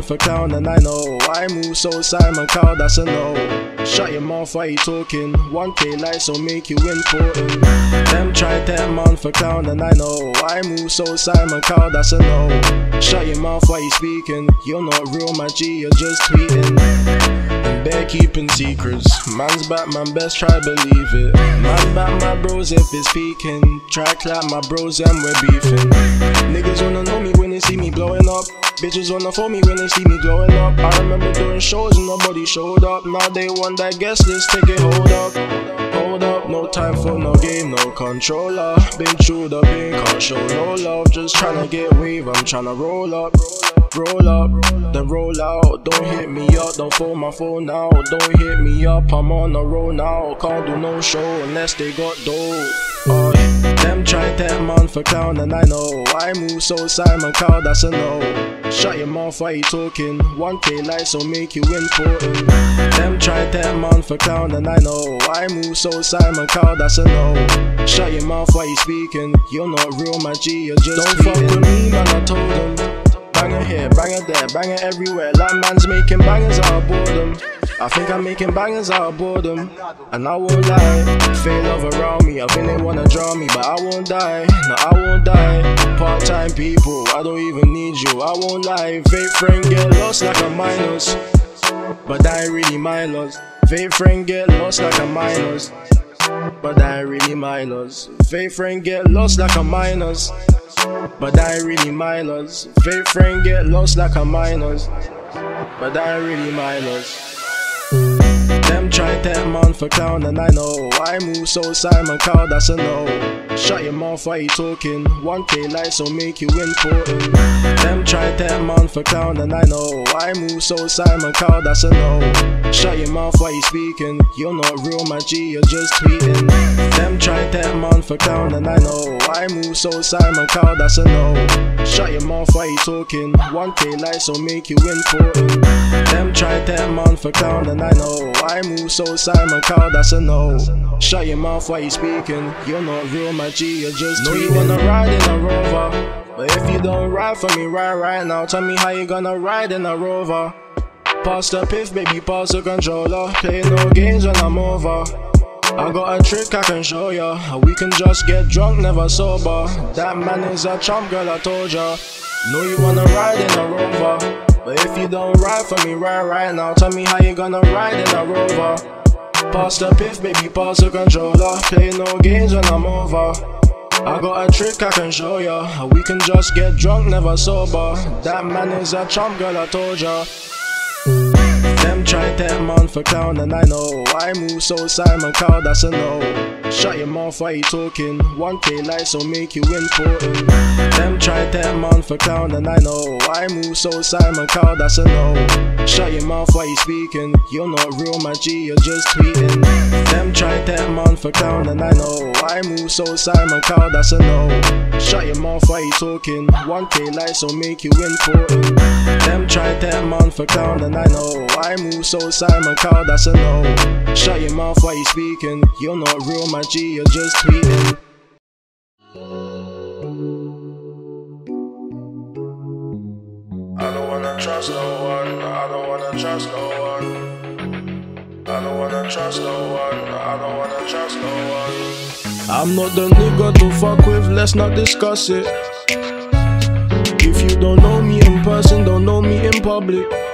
man for clown, and I know I move so Simon Cowell, that's a no. Shut your mouth while you talking, 1K likes will make you important. Them try that man for clown, and I know I move so Simon Cowell, that's a no. Shut your mouth while you speaking, you're not real, my G, you're just tweeting. And bear keeping secrets, man's back, man best try believe it. Man back my bros if it's peaking, try clap my bros and we're beefing. Niggas wanna know me when they see me blowing up, bitches wanna phone me when they see me glowing up. I remember doing shows and nobody showed up, now they want that guest list ticket, hold up. Hold up, no time for no game, no controller. Been through the pain, can't show no love. Just tryna get wave, I'm tryna roll up. Roll up, then roll out. Don't hit me up, don't phone my phone now. Don't hit me up, I'm on the road now. Can't do no show unless they got dough. Them tried that man for clown, and I know I move so Simon Cowell, that's a no. Shut your mouth while you talking, 1K likes will make you important. Them tried that man for clown, and I know I move so Simon Cowell, that's a no. Shut your mouth while you speaking, you're not real, my G, you're just don't fuck with me, man, I told them. Banger here, banger there, banger everywhere, like man's making bangers out of boredom. I think I'm making bangers out of boredom, and I won't lie. Fake love around me, I think they wanna draw me, but I won't die, no I won't die. Part-time people, I don't even need you, I won't lie. Fake friend get lost like a minus, but that ain't really my loss. Fake friend get lost like a minus, but that ain't really my loss. Fake friend get lost like a minus, but that ain't really my loss. Fake friend get lost like a minus, but that ain't really my loss. Them tried that man for clown, and I know I move so Simon Cowell, that's a no. Shut your mouth while you talking, 1K likes will make you important. Them tried that man for clown, and I know I move so Simon Cowell, that's a no. Shut your mouth while you speaking, you're not real, my G, you're just tweeting. Them tried that man for clown, and I know I move so Simon Cowell, that's a no. Shut your mouth while you talking, 1K likes will make you important. Them tried that man for clown, and I know I move so Simon Cowell, that's a no. Shut your mouth while you speaking, you're not real, my G, you're just tweeting. You wanna ride in a Rover, but if you don't ride for me right now, tell me how you gonna ride in a Rover. Pass the piff, baby, pass the controller. Play no games when I'm over. I got a trick I can show ya. We can just get drunk, never sober. That man is a chump, girl, I told ya. Know you wanna ride in a Rover, but if you don't ride for me right now, tell me how you gonna ride in a Rover. Pass the piff, baby, pass the controller. Play no games when I'm over. I got a trick I can show ya. We can just get drunk, never sober. That man is a chump, girl, I told ya. Them tried that man for clown, and I know I move so Simon Cowell, that's a no. Shut your mouth while you talking, 1K likes will make you important. Them tried that man for clown, and I know I move so Simon Cowell, that's a no. Shut your mouth while you speaking, you're not real, my G, you're just tweeting. Them tried that man for clown, and I know I move so Simon Cowell, that's a no. Shut your mouth while you talking, 1K likes will make you important. Them tried that man for clown, and I know I move so Simon Cowell, that's a no. Shut your mouth while you speaking, you're not real, my G, you're just tweeting. I don't wanna trust no one, I don't wanna trust no one. I don't wanna trust no one, I don't wanna trust no one. I'm not the nigga to fuck with, let's not discuss it. If you don't know me in person, don't know me in public.